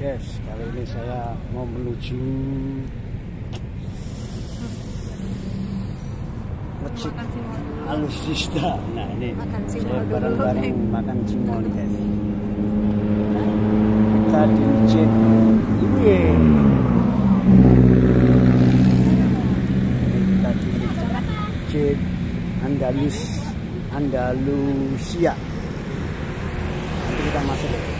guys, kali ini saya mau menuju Masjid Al-Sista. Nah ini saya bareng-bareng makan cimol guys. Kita di masjid Masjid Andalusia. Nanti kita masuk.